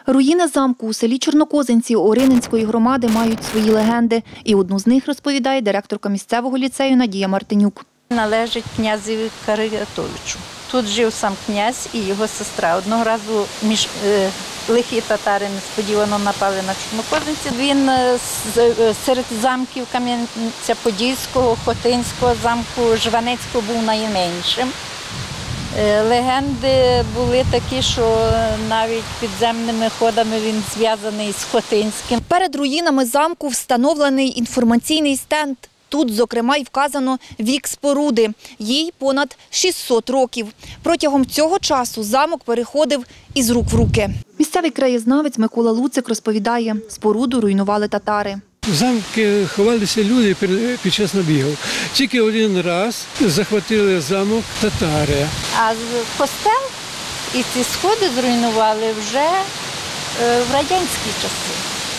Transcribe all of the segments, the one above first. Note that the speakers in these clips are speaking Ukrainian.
Руїни замку у селі Чорнокозинці Орининської громади мають свої легенди. І одну з них розповідає директорка місцевого ліцею Надія Мартинюк. Належить князеві Каратовичу. Тут жив сам князь і його сестра. Одного разу лихі татари несподівано напали на Чорнокозинці. Він серед замків Кам'янця-Подільського, Хотинського замку, Жванецького був найменшим. Легенди були такі, що навіть підземними ходами він зв'язаний з Хотинським. Перед руїнами замку встановлений інформаційний стенд. Тут, зокрема, й вказано вік споруди. Їй понад 600 років. Протягом цього часу замок переходив із рук в руки. Місцевий краєзнавець Микола Луцик розповідає, споруду руйнували татари. В замки ховалися люди під час набігів. Тільки один раз захватили замок татари. А костел і ці сходи зруйнували вже в радянські часи.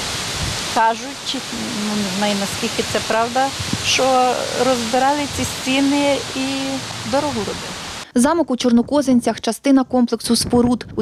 Кажуть, не знаю, наскільки це правда, що розбирали ці стіни і дорогу робили. Замок у Чорнокозинцях – частина комплексу споруд. У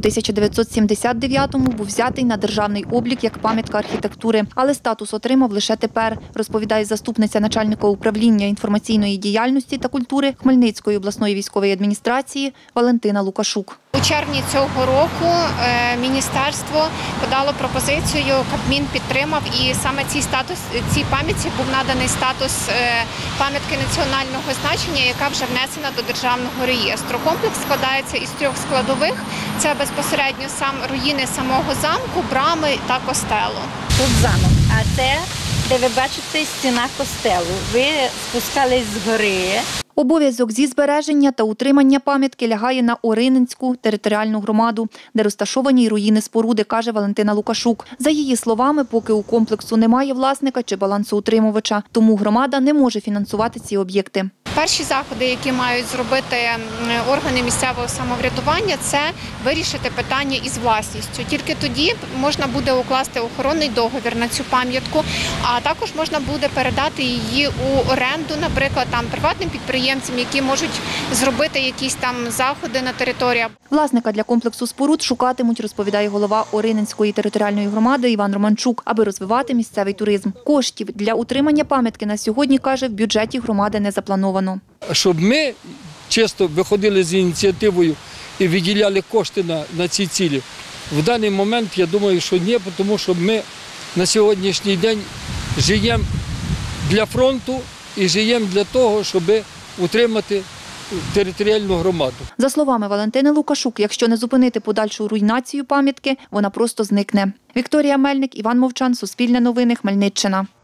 1979-му був взятий на державний облік як пам'ятка архітектури, але статус отримав лише тепер, розповідає заступниця начальника управління інформаційної діяльності та культури Хмельницької обласної військової адміністрації Валентина Лукашук. У червні цього року міністерство подало пропозицію, Кабмін підтримав, і саме цій пам'ятці був наданий статус пам'ятки національного значення, яка вже внесена до державного реєстру. Комплекс складається із 3 складових. Це безпосередньо руїни самого замку, брами та костелу. Тут замок, а це, де ви бачите, стіна костелу. Ви спускались з гори. Обов'язок зі збереження та утримання пам'ятки лягає на Орининську територіальну громаду, де розташовані руїни споруди, каже Валентина Лукашук. За її словами, поки у комплексу немає власника чи балансоутримувача, тому громада не може фінансувати ці об'єкти. Перші заходи, які мають зробити органи місцевого самоврядування, це вирішити питання із власністю. Тільки тоді можна буде укласти охоронний договір на цю пам'ятку, а також можна буде передати її у оренду, наприклад, приватним підприємцям, які можуть зробити якісь там заходи на території. Власника для комплексу споруд шукатимуть, розповідає голова Орининської територіальної громади Іван Романчук, аби розвивати місцевий туризм. Коштів для утримання пам'ятки на сьогодні, каже, в бюджеті громади не заплановано. Щоб ми чисто виходили з ініціативою і виділяли кошти на ці цілі, в даний момент, я думаю, що ні, тому що ми на сьогоднішній день живемо для фронту і живемо для того, щоб утримати територіальну громаду. За словами Валентини Лукашук, якщо не зупинити подальшу руйнацію пам'ятки, вона просто зникне. Вікторія Мельник, Іван Мовчан, Суспільне новини, Хмельниччина.